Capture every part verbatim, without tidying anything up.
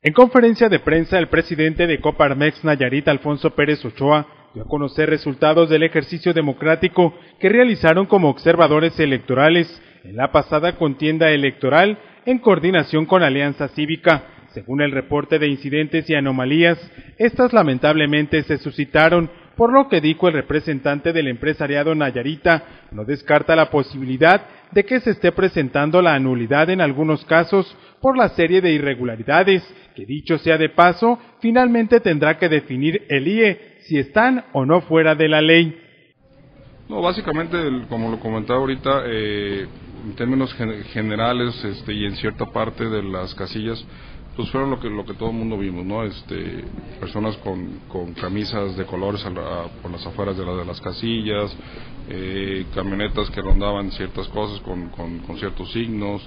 En conferencia de prensa, el presidente de Coparmex Nayarit, Alfonso Pérez Ochoa, dio a conocer resultados del ejercicio democrático que realizaron como observadores electorales en la pasada contienda electoral en coordinación con Alianza Cívica. Según el reporte de incidentes y anomalías, estas lamentablemente se suscitaron, por lo que dijo el representante del empresariado nayarita, no descarta la posibilidad de que se esté presentando la anulidad en algunos casos por la serie de irregularidades, que dicho sea de paso, finalmente tendrá que definir el I E si están o no fuera de la ley. No, básicamente, como lo comentaba ahorita, eh, en términos generales este, y en cierta parte de las casillas, pues fueron lo que lo que todo el mundo vimos, ¿no? Este, personas con, con camisas de colores a la, por las afueras de, la, de las casillas, eh, camionetas que rondaban ciertas cosas con, con, con ciertos signos,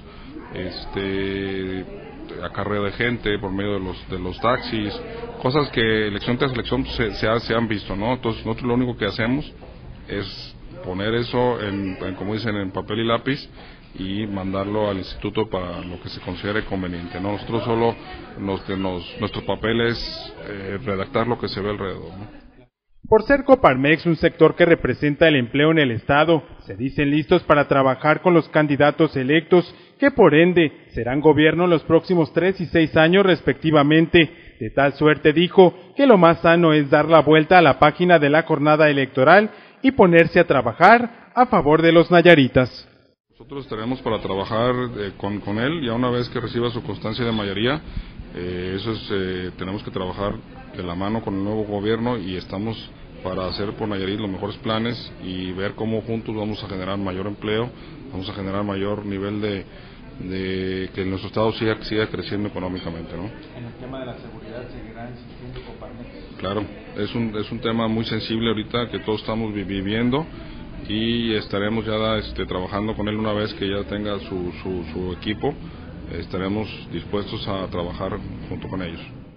este, acarreo de gente por medio de los de los taxis, cosas que elección tras elección se, se, se han visto, ¿no? Entonces nosotros lo único que hacemos es poner eso en, en como dicen, en papel y lápiz y mandarlo al instituto para lo que se considere conveniente, ¿no? Nosotros solo nos, nos, nuestro papel es eh, redactar lo que se ve alrededor, ¿no? Por ser Coparmex un sector que representa el empleo en el Estado, se dicen listos para trabajar con los candidatos electos, que por ende serán gobierno los próximos tres y seis años respectivamente. De tal suerte dijo que lo más sano es dar la vuelta a la página de la jornada electoral y ponerse a trabajar a favor de los nayaritas. Nosotros estaremos para trabajar eh, con, con él, ya una vez que reciba su constancia de mayoría, eh, eso es, eh, tenemos que trabajar de la mano con el nuevo gobierno y estamos para hacer por Nayarit los mejores planes y ver cómo juntos vamos a generar mayor empleo, vamos a generar mayor nivel de, de que nuestro estado siga, siga creciendo económicamente, ¿no? En el tema de la seguridad, ¿seguirá insistiendo Coparmex? Claro, es un, es un tema muy sensible ahorita que todos estamos viviendo y estaremos ya este, trabajando con él una vez que ya tenga su, su, su equipo, estaremos dispuestos a trabajar junto con ellos.